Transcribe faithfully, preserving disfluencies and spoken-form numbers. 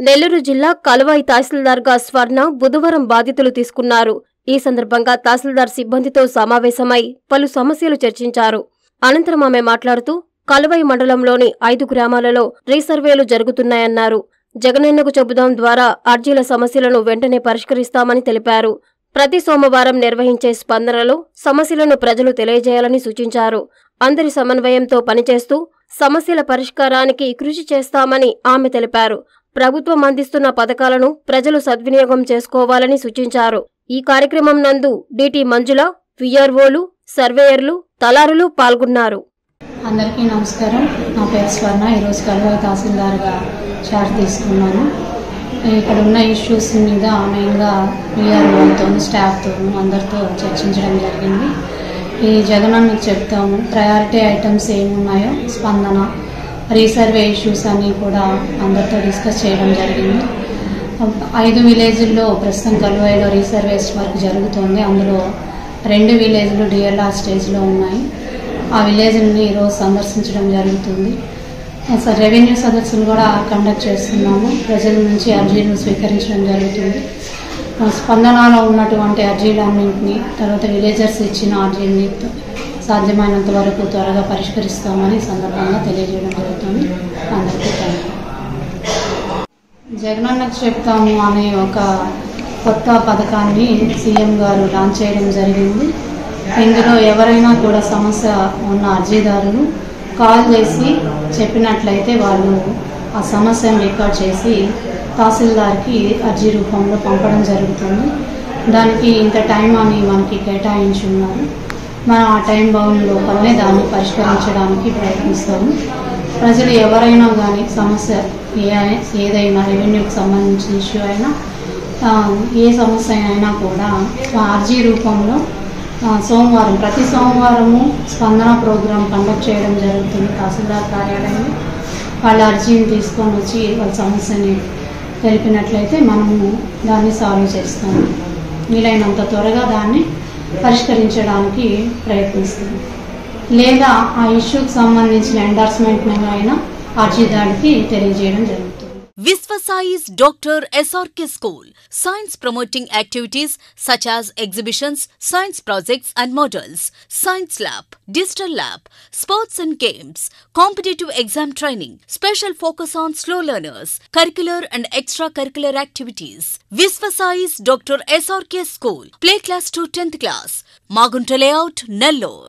నెల్లూరు జిల్లా కలువాయి తహసీల్దార్గా స్వర్ణ బుధవారం బాధ్యతలు తీసుకున్నారు. ఈ సందర్భంగా తహసీల్దార్ సిబ్బందితో సమావేశమై పలు సమస్యలు చర్చించారు. అనంతరం ఆమె మాట్లాడుతూ కలువాయి మండలంలోని ఐదు గ్రామాలలో రీసర్వేలు జరుగుతున్నాయన్నారు. జగనన్నకు చెబుదాం ద్వారా అర్జీల సమస్యలను వెంటనే పరిష్కరిస్తామని తెలిపారు. ప్రతి సోమవారం నిర్వహించే స్పందనలో సమస్యలను ప్రజలు తెలియజేయాలని సూచించారు. అందరి సమన్వయంతో పనిచేస్తూ సమస్యల పరిష్కారానికి కృషి చేస్తామని ఆమె తెలిపారు. ప్రభుత్వం అందిస్తున్న పథకాలను ప్రజలు సద్వినియోగం చేసుకోవాలని సూచించారు. ఈ కార్యక్రమం నందు డిటి మంజుల, విఆర్ఓలు, సర్వేయర్లు, తలారులు పాల్గొన్నారు. అందరికీ నమస్కారం. నా పేరు స్వర్ణ. ఈరోజు కలువాయి తహసీల్దార్గా చార్జ్ తీసుకున్నాను. ఇక్కడ ఉన్న ఇష్యూస్ మీద మెయిన్గా విఆర్ఓలతో, స్టాఫ్తో, అందరితో చర్చించడం జరిగింది. ఈ జగనన్నకు చెప్తాము ప్రయారిటీ ఐటమ్స్ ఏమున్నాయో, స్పందన, రీసర్వే ఇష్యూస్ అన్నీ కూడా అందరితో డిస్కస్ చేయడం జరిగింది. ఐదు విలేజ్ల్లో ప్రస్తుతం కలువాయిలో రీసర్వేస్ వర్క్ జరుగుతుంది. అందులో రెండు విలేజ్లు డిఎల్ఆర్ స్టేజ్లో ఉన్నాయి. ఆ విలేజ్ని ఈరోజు సందర్శించడం జరుగుతుంది. రెవెన్యూ సదస్సులు కూడా కండక్ట్ చేస్తున్నాము. ప్రజల నుంచి అర్జీలు స్వీకరించడం జరుగుతుంది. స్పందనలో ఉన్నటువంటి అర్జీలన్నింటినీ, తర్వాత విలేజర్స్ ఇచ్చిన అర్జీని సాధ్యమైనంత వరకు త్వరగా పరిష్కరిస్తామని సందర్భంగా తెలియజేయడం జరుగుతుంది. అందరికీ థాంక్యూ. జగనన్నకు చెప్తాము అనే ఒక కొత్త పథకాన్ని సీఎం గారు లాంచ్ చేయడం జరిగింది. ఇందులో ఎవరైనా కూడా సమస్య ఉన్న అర్జీదారులు కాల్ చేసి చెప్పినట్లయితే వాళ్ళు ఆ సమస్యను రికార్డ్ చేసి తహసీల్దార్కి అర్జీ రూపంలో పంపడం జరుగుతుంది. దానికి ఇంత టైం అని మనకి కేటాయించి ఉన్నారు. మనం ఆ టైం బౌండ్ లోపలనే దాన్ని పరిష్కరించడానికి ప్రయత్నిస్తాము. ప్రజలు ఎవరైనా కానీ సమస్య ఏ ఏదైనా రెవెన్యూకి సంబంధించిన ఇష్యూ అయినా, ఏ సమస్య అయినా కూడా అర్జీ రూపంలో సోమవారం ప్రతి సోమవారము స్పందన ప్రోగ్రాం కండక్ట్ చేయడం జరుగుతుంది. తహసీల్దార్ కార్యాలయంలో వాళ్ళ అర్జీని తీసుకొని వచ్చి వాళ్ళ సమస్యని తెలిపినట్లయితే మనము దాన్ని సాల్వ్ చేస్తాము. వీలైనంత త్వరగా దాన్ని పరిష్కరించడానికి ప్రయత్నిస్తాము. లేదా ఆ ఇష్యూకి సంబంధించిన ఎండార్స్మెంట్ అయినా అర్జీదారుడికి తెలియజేయడం జరుగుతుంది. Visvasai's Doctor S R K School. Science promoting activities such as exhibitions, science projects and models, science lab, digital lab, sports and games, competitive exam training, special focus on slow learners, curricular and extracurricular activities. Visvasai's Doctor S R K School. Play class to tenth class. Magunta Layout, Nellore.